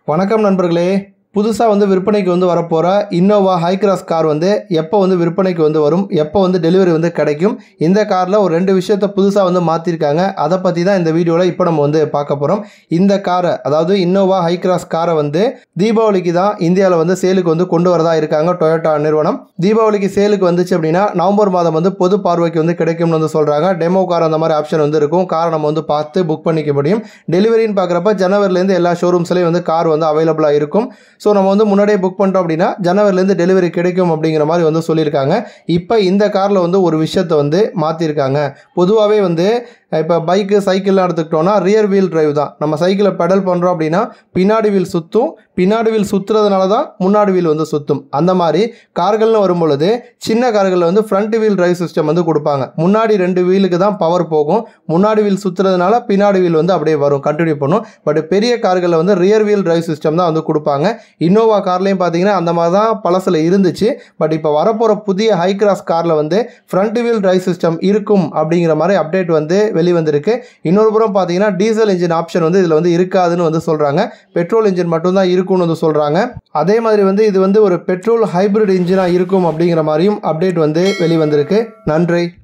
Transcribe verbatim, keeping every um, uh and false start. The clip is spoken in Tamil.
வணக்கம் நண்பர்களே. புதுசாக வந்து விற்பனைக்கு வந்து வரப்போகிற இன்னோவா ஹைக்ராஸ் கார் வந்து எப்போ வந்து விற்பனைக்கு வந்து வரும், எப்போ வந்து டெலிவரி வந்து கிடைக்கும், இந்த காரில் ஒரு ரெண்டு விஷயத்த புதுசாக வந்து மாற்றிருக்காங்க. அதை பற்றி தான் இந்த வீடியோவில் இப்போ நம்ம வந்து பார்க்க போகிறோம். இந்த காரை, அதாவது இன்னோவா ஹைக்ராஸ் காரை வந்து தீபாவளிக்கு தான் இந்தியாவில் வந்து சேலுக்கு வந்து கொண்டு வரதா இருக்காங்க டொயோட்டா நிறுவனம். தீபாவளிக்கு சேலுக்கு வந்துச்சு அப்படின்னா நவம்பர் மாதம் வந்து பொது பார்வைக்கு வந்து கிடைக்கும்னு வந்து சொல்கிறாங்க. டெமோ கார் அந்த மாதிரி ஆப்ஷன் வந்து இருக்கும். காரை நம்ம வந்து பார்த்து புக் பண்ணிக்க முடியும். டெலிவரின்னு பார்க்குறப்ப ஜனவரிலேருந்து எல்லா ஷோரூம்ஸ்லேயும் வந்து கார் வந்து அவைலபிளாக இருக்கும். ஸோ நம்ம வந்து முன்னாடியே புக் பண்ணிட்டோம் அப்படின்னா ஜனவரிலேருந்து டெலிவரி கிடைக்கும் அப்படிங்கிற மாதிரி வந்து சொல்லியிருக்காங்க. இப்போ இந்த காரில் வந்து ஒரு விஷயத்தை வந்து மாற்றிருக்காங்க. பொதுவாகவே வந்து இப்போ பைக்கு சைக்கிள்லாம் எடுத்துக்கிட்டோன்னா ரியர் வீல் டிரைவ் தான். நம்ம சைக்கிளை பெடல் பண்ணுறோம் அப்படின்னா பின்னாடி வீல் சுற்றும், பின்னாடி வீல் சுற்றுறதுனால தான் முன்னாடி வீல் வந்து சுற்றும். அந்த மாதிரி கார்கள்னு வரும்பொழுது சின்ன கார்களில் வந்து ஃப்ரண்ட் வீல் டிரைவ் சிஸ்டம் வந்து கொடுப்பாங்க. முன்னாடி ரெண்டு வீலுக்கு தான் பவர் போகும். முன்னாடி வீல் சுற்றுறதுனால பின்னாடி வீல் வந்து அப்படியே வரும், கண்டினியூ பண்ணும். பட் பெரிய கார்களில் வந்து ரியர் வீல் டிரைவ் சிஸ்டம் தான் வந்து கொடுப்பாங்க. இன்னோவா கார்லையும் பார்த்தீங்கன்னா அந்த மாதிரி தான் பழசில் இருந்துச்சு. பட் இப்போ வரப்போகிற புதிய ஹைக்ராஸ் காரில் வந்து ஃப்ரண்ட் வீல் டிரைவ் சிஸ்டம் இருக்கும் அப்படிங்கிற மாதிரி அப்டேட் வந்து வெளிவந்திருக்கு. இன்னொரு புறம் பார்த்தீங்கன்னா டீசல் இன்ஜின் ஆப்ஷன் வந்து இதில் வந்து இருக்காதுன்னு வந்து சொல்கிறாங்க. பெட்ரோல் இன்ஜின் மட்டும்தான் இருக்கும்னு வந்து சொல்கிறாங்க. அதே மாதிரி வந்து இது வந்து ஒரு பெட்ரோல் ஹைப்ரிட் இன்ஜினாக இருக்கும் அப்படிங்கிற மாதிரியும் அப்டேட் வந்து வெளிவந்திருக்கு. நன்றி.